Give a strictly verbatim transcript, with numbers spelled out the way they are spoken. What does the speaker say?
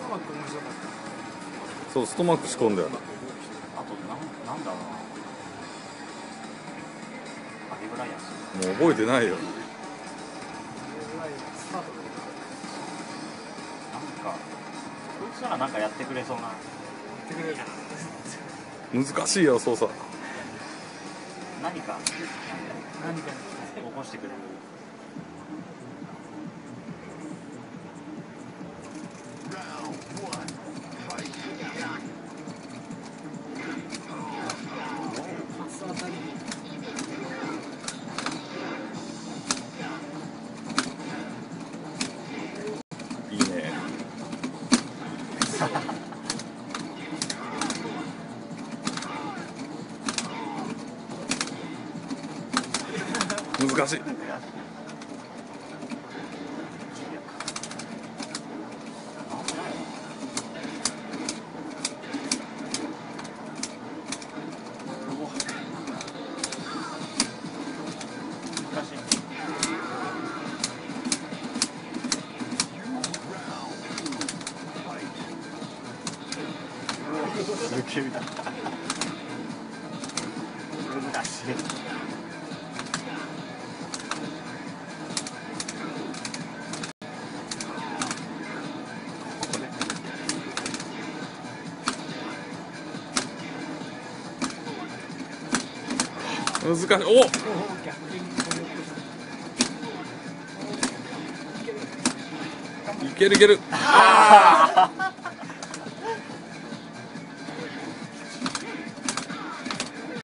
トマック面白かった。 そう、ストマック仕込んだよな。 あとなんなんだろうな。アビブライアンス。 もう覚えてないよ。 スタートでなんかこいつならなんかやってくれそうな。 やってくれるじゃん。 難しいよ操作。 何か何か起こしてくれる。 パス当たり。 いいね。難しい。 すげえだ。難しい。 難しい。お、 逆にこれをいけるいける。ああ。